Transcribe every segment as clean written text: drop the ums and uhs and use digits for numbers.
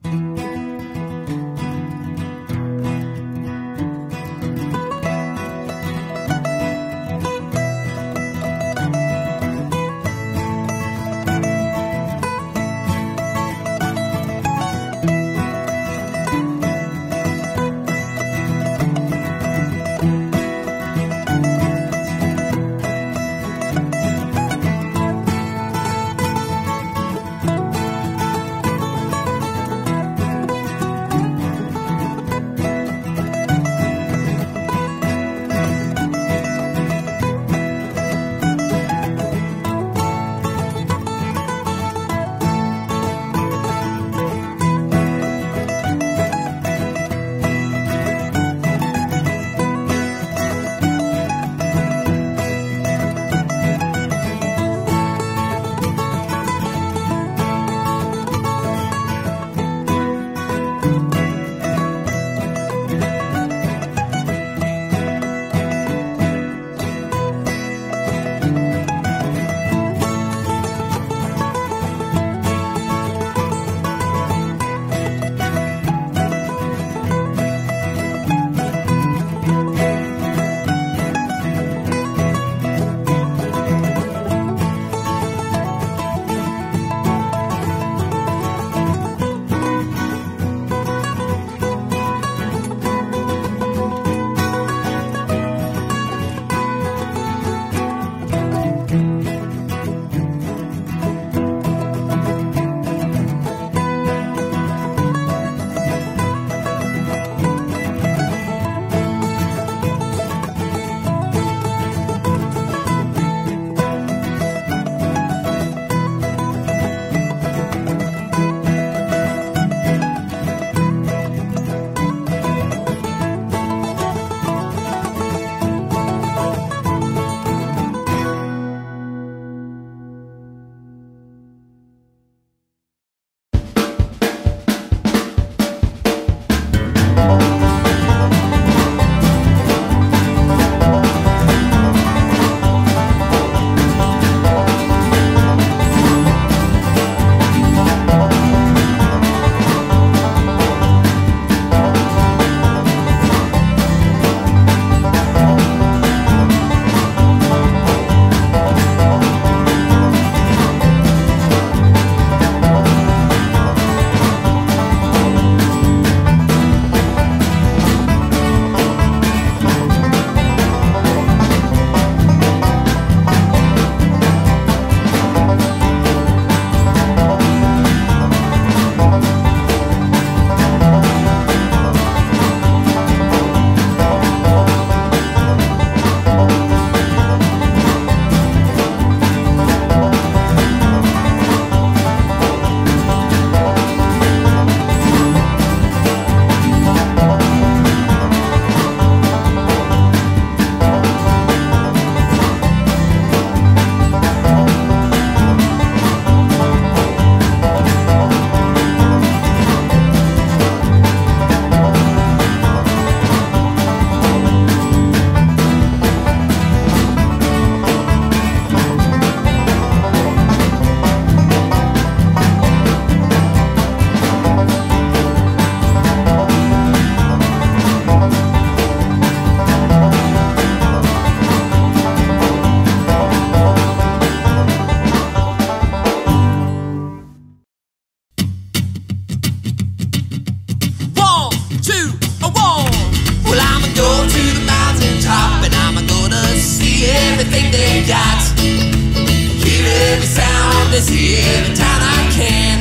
this here every time I can.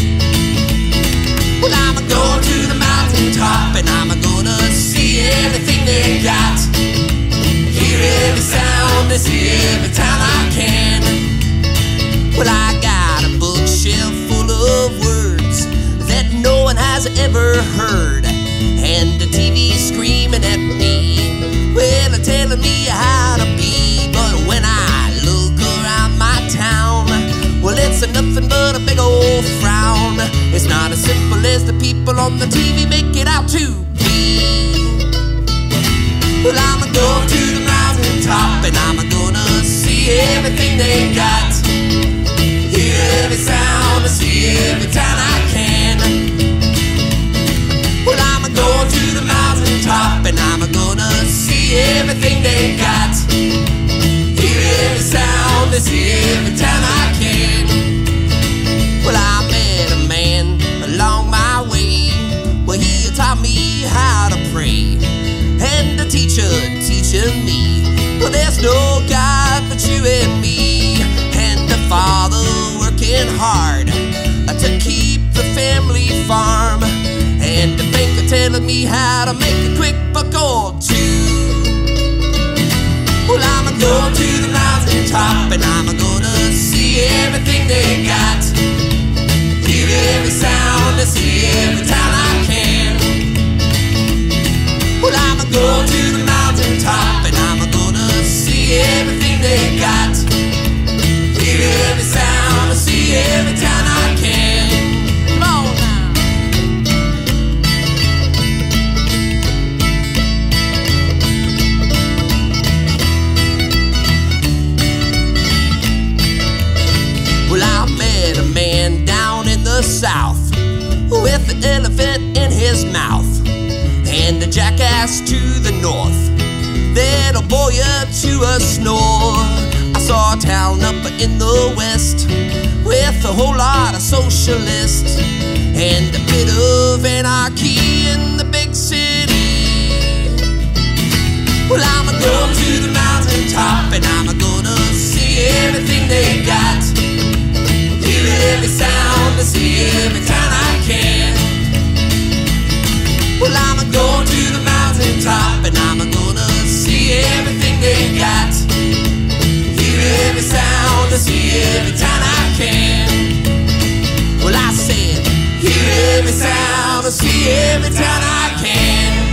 Well, I'm going to the mountaintop and I'm gonna see everything they got. Hear every sound this here every time I can. Well, I got a bookshelf full of words that no one has ever heard, and the TV screaming at me, well, telling me how to be. But when I look around my town, well, it's nothing but a big old frown. It's not as simple as the people on the TV make it out to be. Well, I'm going to the mountaintop and I'm gonna see everything they got. Hear every sound, see every time I can. teacher teaching me, well, there's no God but you and me, and the father working hard to keep the family farm, and the banker telling me how to make a quick buck or two. Well, I'm going to the mountain top, and I'm gonna see everything they got, hear every sound and see every time I can. Well, I'm going to the mountain top, and I'm gonna see everything they got, hear every sound and see every time I can. Come on now. Well, I met a man down in the south with an elephant in his mouth and a jackass to the north that'll bore you to a snore. I saw a town up in the west with a whole lot of socialists and a bit of anarchy in the big city. Well, I'm going to the mountain top, and I'm gonna see everything they got, hear every sound and see every time I can. Well, I'm going to the mountain top, and I'm gonna see everything they got, hear every sound and see every time I can. Well, I said, hear every sound and see every time I can.